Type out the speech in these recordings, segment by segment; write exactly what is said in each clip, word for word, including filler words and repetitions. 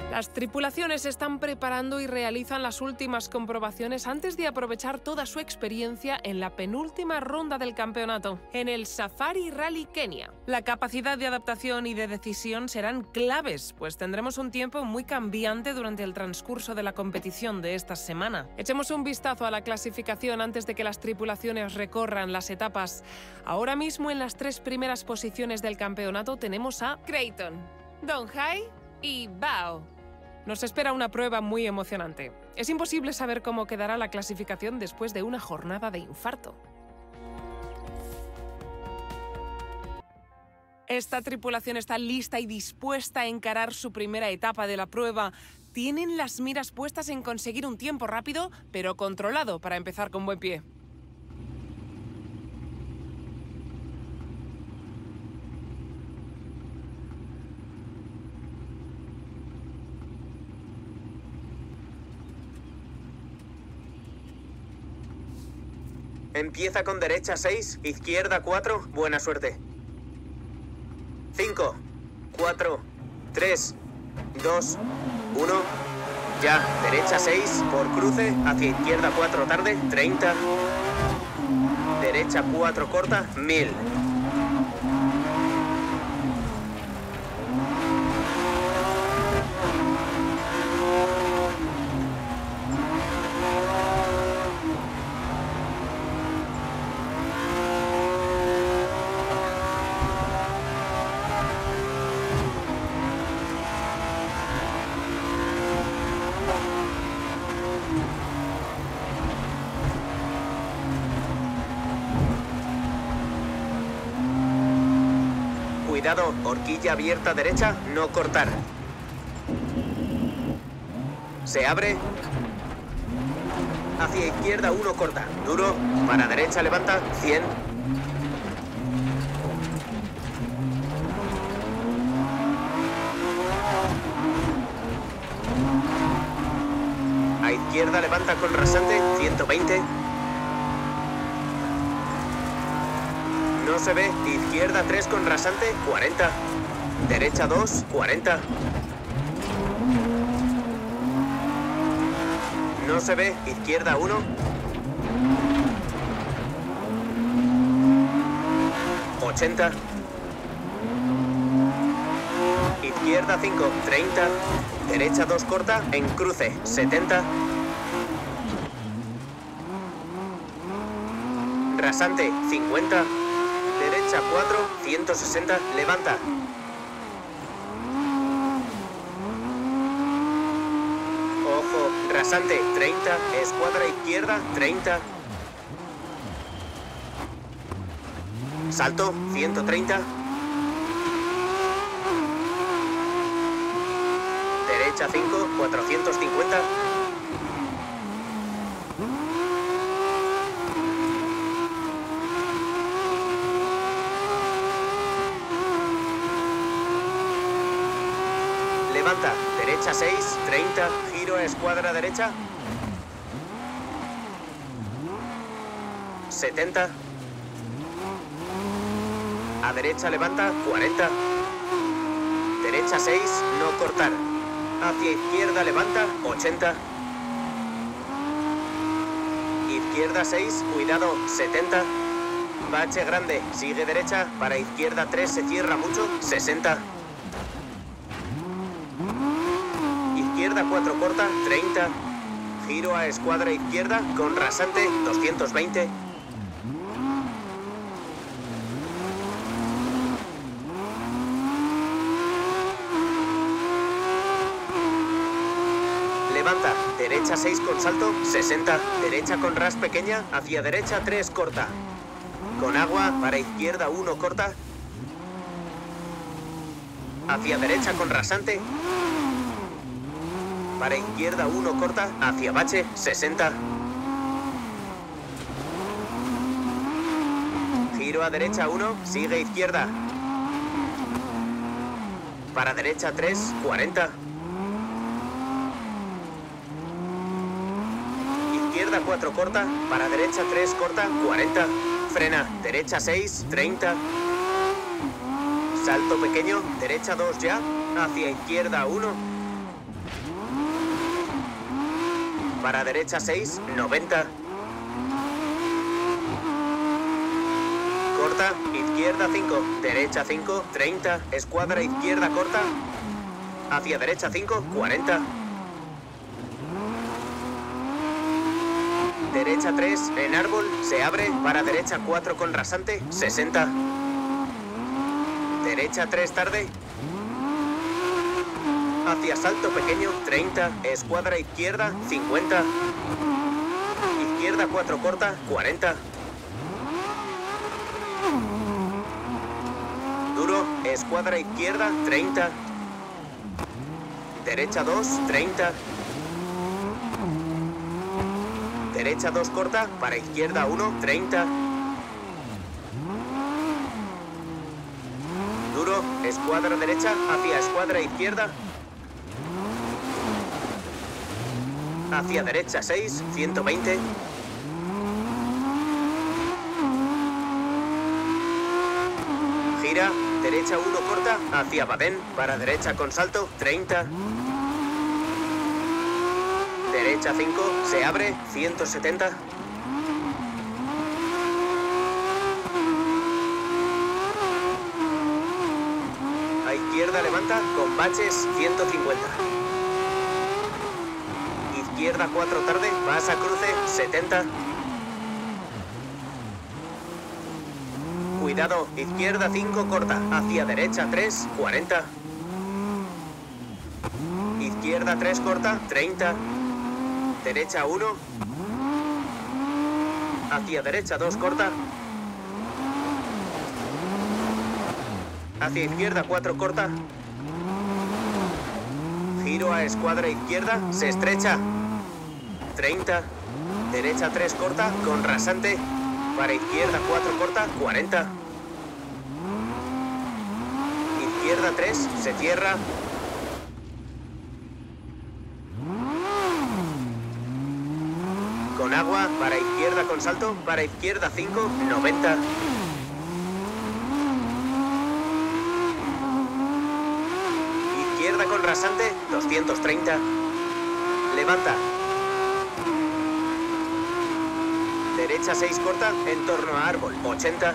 Las tripulaciones se están preparando y realizan las últimas comprobaciones antes de aprovechar toda su experiencia en la penúltima ronda del campeonato, en el Safari Rally Kenia. La capacidad de adaptación y de decisión serán claves, pues tendremos un tiempo muy cambiante durante el transcurso de la competición de esta semana. Echemos un vistazo a la clasificación antes de que las tripulaciones recorran las etapas. Ahora mismo en las tres primeras posiciones del campeonato tenemos a Creighton, Dong Hai y Bao. Nos espera una prueba muy emocionante. Es imposible saber cómo quedará la clasificación después de una jornada de infarto. Esta tripulación está lista y dispuesta a encarar su primera etapa de la prueba. Tienen las miras puestas en conseguir un tiempo rápido, pero controlado para empezar con buen pie. Empieza con derecha seis, izquierda cuatro, buena suerte. cinco, cuatro, tres, dos, uno, ya, derecha seis, por cruce, hacia izquierda cuatro tarde, treinta, derecha cuatro corta, mil. Cuidado, horquilla abierta derecha, no cortar. Se abre. Hacia izquierda uno corta, duro, para derecha levanta, cien. A izquierda levanta con rasante, ciento veinte. No se ve, izquierda tres con rasante, cuarenta. Derecha dos, cuarenta. No se ve, izquierda uno. ochenta. Izquierda cinco, treinta. Derecha dos corta, en cruce, setenta. Rasante, cincuenta. Derecha cuatro, ciento sesenta, levanta. Ojo, rasante, treinta, escuadra izquierda, treinta. Salto, ciento treinta. Derecha cinco, cuatrocientos cincuenta. Levanta, derecha seis, treinta, giro a escuadra derecha. setenta. A derecha levanta, cuarenta. Derecha seis, no cortar. Hacia izquierda levanta, ochenta. Izquierda seis, cuidado, setenta. Bache grande, sigue derecha, para izquierda tres se cierra mucho, sesenta. Izquierda cuatro corta, treinta. Giro a escuadra izquierda con rasante, doscientos veinte. Levanta, derecha seis con salto, sesenta. Derecha con ras pequeña, hacia derecha tres corta. Con agua, para izquierda uno corta. Hacia derecha con rasante. Para izquierda uno corta, hacia bache, sesenta. Giro a derecha uno, sigue izquierda. Para derecha tres, cuarenta. Izquierda cuatro corta, para derecha tres corta, cuarenta. Frena, derecha seis, treinta. Salto pequeño, derecha dos ya, hacia izquierda uno. para derecha seis, noventa. Corta, izquierda cinco, derecha cinco, treinta. Escuadra izquierda corta, hacia derecha cinco, cuarenta. Derecha tres, en árbol, se abre, para derecha cuatro con rasante, sesenta. Derecha tres tarde. Hacia salto pequeño, treinta. Escuadra izquierda, cincuenta. Izquierda cuatro corta, cuarenta. Duro, escuadra izquierda, treinta. Derecha dos, treinta. Derecha dos corta, para izquierda uno, treinta. Duro, escuadra derecha, hacia escuadra izquierda. Hacia derecha seis, ciento veinte. Gira, derecha uno corta, hacia Badén, para derecha con salto, treinta. Derecha cinco, se abre, ciento setenta. A izquierda levanta, con baches, ciento cincuenta. Izquierda cuatro tarde, pasa cruce, setenta. Cuidado, izquierda cinco corta, hacia derecha tres, cuarenta. Izquierda tres corta, treinta. Derecha uno. Hacia derecha dos corta. Hacia izquierda cuatro corta. Giro a escuadra izquierda, se estrecha. treinta. Derecha tres corta, con rasante. Para izquierda cuatro corta, cuarenta. Izquierda tres, se cierra. Con agua, para izquierda con salto, para izquierda cinco, noventa. Izquierda con rasante, doscientos treinta. Levanta. Derecha seis corta, en torno a árbol, ochenta.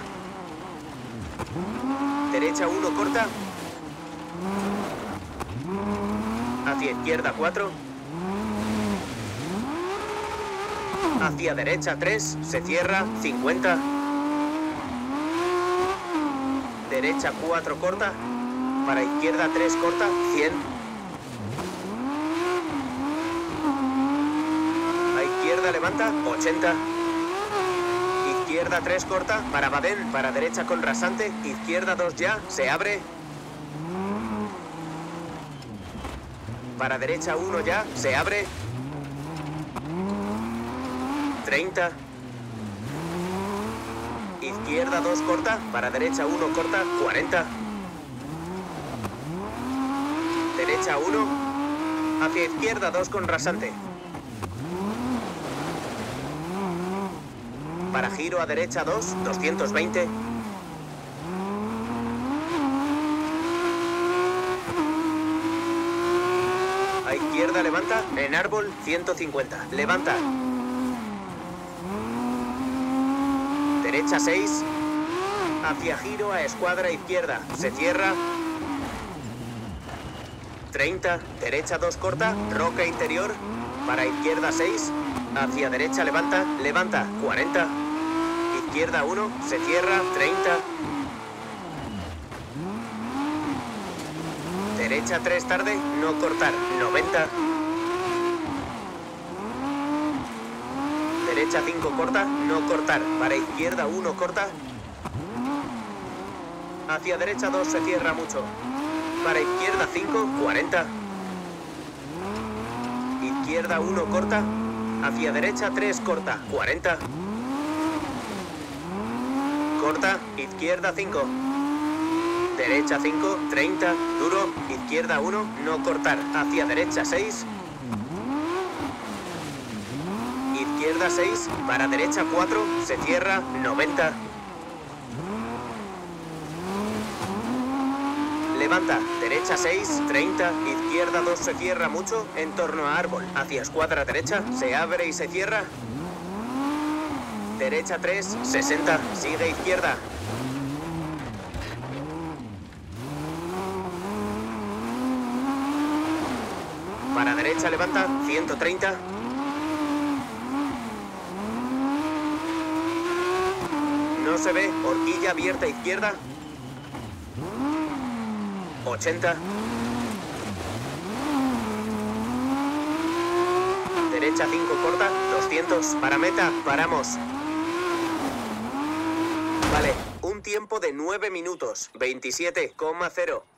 Derecha uno corta. Hacia izquierda cuatro. Hacia derecha tres, se cierra, cincuenta. Derecha cuatro corta. Para izquierda tres corta, cien. A izquierda levanta, ochenta. Izquierda tres corta, para Badén, para derecha con rasante, izquierda dos ya, se abre. Para derecha uno ya, se abre. treinta. Izquierda dos corta, para derecha uno corta, cuarenta. Derecha uno. Hacia izquierda dos con rasante. Para giro a derecha dos, doscientos veinte. A izquierda levanta, en árbol, ciento cincuenta. Levanta. Derecha seis. Hacia giro a escuadra izquierda. Se cierra. treinta. Derecha dos corta. Roca interior. Para izquierda seis. Hacia derecha levanta. Levanta. cuarenta. Izquierda uno. Se cierra. treinta. Derecha tres tarde. No cortar. noventa. Derecha cinco corta, no cortar. Para izquierda uno corta. Hacia derecha dos se cierra mucho. Para izquierda cinco, cuarenta. Izquierda uno corta. Hacia derecha tres corta, cuarenta. Corta, izquierda cinco. Derecha cinco, treinta. Duro, izquierda uno, no cortar. Hacia derecha seis. Izquierda seis, para derecha cuatro, se cierra, noventa. levanta, derecha seis, treinta, izquierda dos se cierra mucho, en torno a árbol, hacia escuadra derecha, se abre y se cierra. Derecha tres, sesenta, sigue izquierda. Para derecha levanta, ciento treinta. No se ve, horquilla abierta izquierda. ochenta. Derecha cinco corta, doscientos. Para meta, paramos. Vale, un tiempo de nueve minutos, veintisiete coma cero.